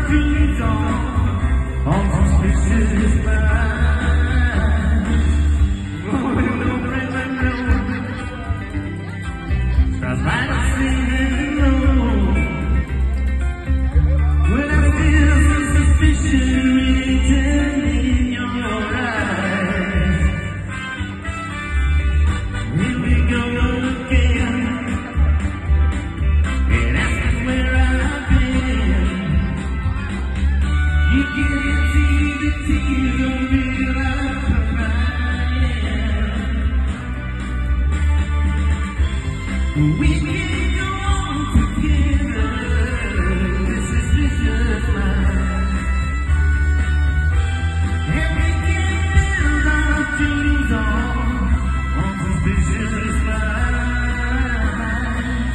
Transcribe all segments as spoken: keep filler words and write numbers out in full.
till dawn on suspicious minds. Rolling no river, no. Tries by the singing low. When I feel some suspicion written in your eyes. Here we go again. And asking where I've been. You can't see the tears don't realize I'm crying. We can go on together. This is vicious mind. And we can build our dreams on, on suspicious minds.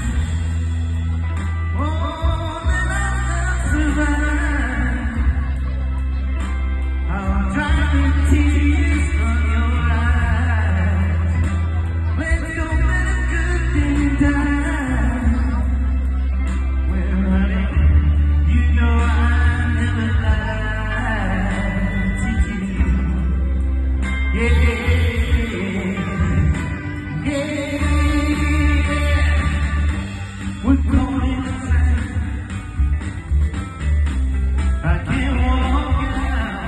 Oh, then I'll not survive. I'll dry the tears from your eyes. Let's go let a good thing die. Well, honey, you know I never lied to you. Yeah, yeah. We're going inside. I can't walk out.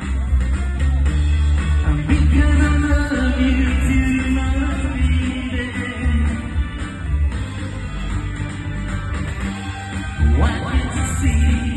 And because I love you too much, baby. Why can't you see?